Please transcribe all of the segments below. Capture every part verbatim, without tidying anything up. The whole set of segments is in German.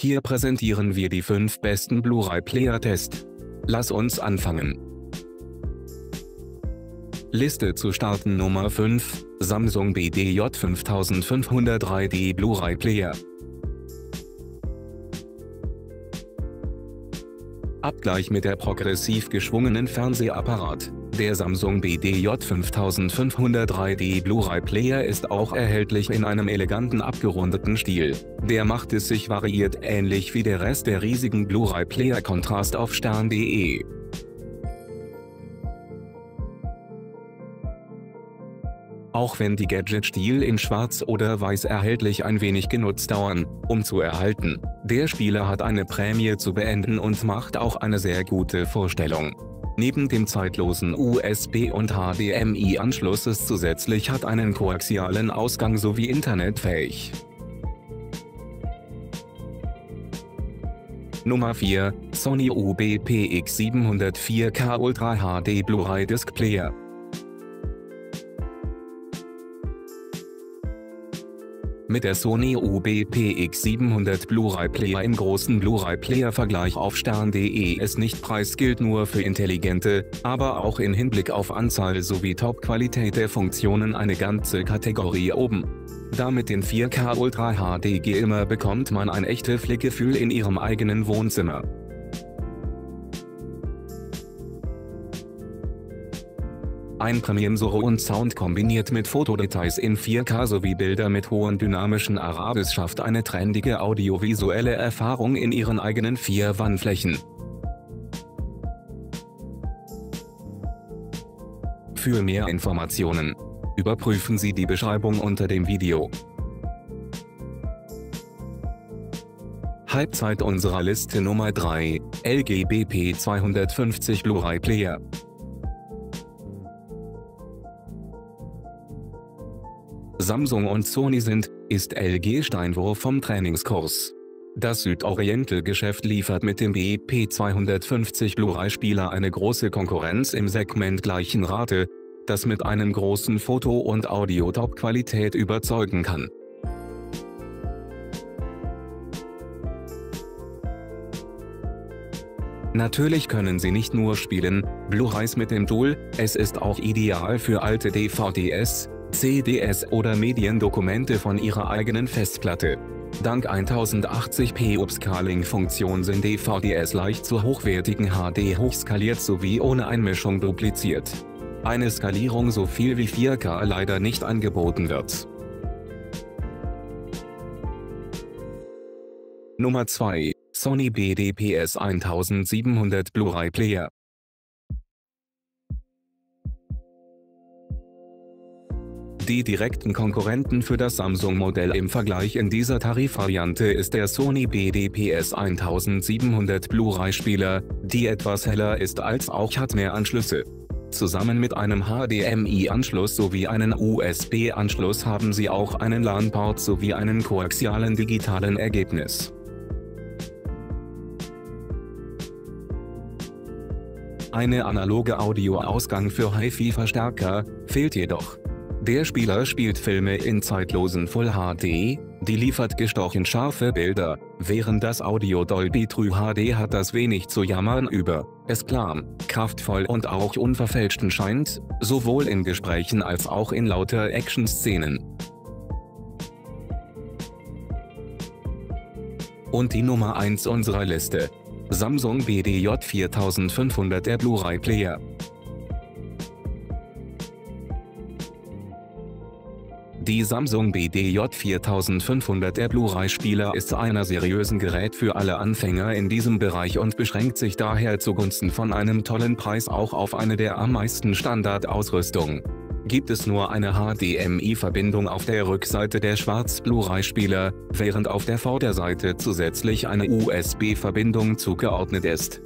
Hier präsentieren wir die fünf besten Blu-ray-Player-Tests. Lass uns anfangen. Liste zu starten Nummer fünf, Samsung B D J fünftausendfünfhundert drei D Blu-ray Player. Abgleich mit der progressiv geschwungenen Fernsehapparat. Der Samsung B D J fünftausendfünfhundert drei D Blu-ray Player ist auch erhältlich in einem eleganten abgerundeten Stil. Der macht es sich variiert ähnlich wie der Rest der riesigen Blu-ray Player Kontrast auf stern punkt de. Auch wenn die Gadget-Stil in Schwarz oder Weiß erhältlich ein wenig genutzt dauern, um zu erhalten. Der Spieler hat eine Prämie zu beenden und macht auch eine sehr gute Vorstellung. Neben dem zeitlosen U S B- und H D M I-Anschluss ist zusätzlich hat einen koaxialen Ausgang sowie internetfähig. Nummer vier, Sony U B P X siebenhundert vier K Ultra H D Blu-ray Disc Player. Mit der Sony U B P X siebenhundert Blu-ray Player im großen Blu-ray Player Vergleich auf stern punkt de ist nicht Preis gilt nur für intelligente, aber auch in Hinblick auf Anzahl sowie Top-Qualität der Funktionen eine ganze Kategorie oben. Da mit den vier K Ultra H D G immer bekommt man ein echtes Flickgefühl in ihrem eigenen Wohnzimmer. Ein Premium-Surround-Sound kombiniert mit Fotodetails in vier K sowie Bilder mit hohen dynamischen Arabes schafft eine trendige audiovisuelle Erfahrung in ihren eigenen vier Wandflächen. Für mehr Informationen überprüfen Sie die Beschreibung unter dem Video. Halbzeit unserer Liste Nummer drei, L G B P zweihundertfünfzig Blu-ray Player. Samsung und Sony sind, ist L G Steinwurf vom Trainingskurs. Das Südoriental-Geschäft liefert mit dem B P zweihundertfünfzig Blu-ray-Spieler eine große Konkurrenz im Segment gleichen Rate, das mit einem großen Foto- und Audio-Top-Qualität überzeugen kann. Natürlich können Sie nicht nur spielen, Blu-rays mit dem Tool, es ist auch ideal für alte D V Ds, C Ds oder Mediendokumente von Ihrer eigenen Festplatte. Dank tausendachtzig p Upscaling-Funktion sind D V Ds leicht zu hochwertigen H D hochskaliert sowie ohne Einmischung dupliziert. Eine Skalierung so viel wie vier K leider nicht angeboten wird. Nummer zwei, Sony B D P S siebzehnhundert Blu-ray Player. Die direkten Konkurrenten für das Samsung-Modell im Vergleich in dieser Tarifvariante ist der Sony B D P S siebzehnhundert Blu-ray-Spieler, die etwas heller ist als auch hat mehr Anschlüsse. Zusammen mit einem H D M I-Anschluss sowie einen U S B-Anschluss haben sie auch einen LAN-Port sowie einen koaxialen digitalen Ergebnis. Eine analoge Audioausgang für Hi-Fi-Verstärker fehlt jedoch. Der Spieler spielt Filme in zeitlosen Full H D, die liefert gestochen scharfe Bilder, während das Audio Dolby True H D hat das wenig zu jammern über, es klar, kraftvoll und auch unverfälschten scheint, sowohl in Gesprächen als auch in lauter Action-Szenen. Und die Nummer eins unserer Liste. Samsung B D J viertausendfünfhundert der Blu-ray Player. Die Samsung B D J viertausendfünfhundert der Blu-ray-Spieler ist ein seriöses Gerät für alle Anfänger in diesem Bereich und beschränkt sich daher zugunsten von einem tollen Preis auch auf eine der am meisten Standardausrüstung. Gibt es nur eine H D M I-Verbindung auf der Rückseite der Schwarz-Blu-ray-Spieler, während auf der Vorderseite zusätzlich eine U S B-Verbindung zugeordnet ist.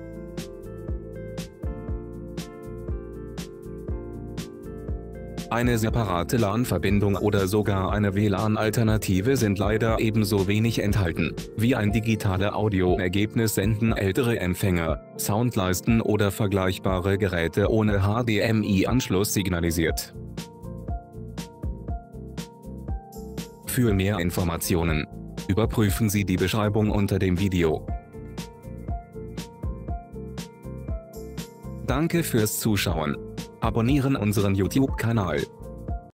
Eine separate LAN-Verbindung oder sogar eine W L A N-Alternative sind leider ebenso wenig enthalten, wie ein digitales Audioergebnis senden ältere Empfänger, Soundleisten oder vergleichbare Geräte ohne H D M I-Anschluss signalisiert. Für mehr Informationen überprüfen Sie die Beschreibung unter dem Video. Danke fürs Zuschauen. Abonnieren unseren YouTube-Kanal.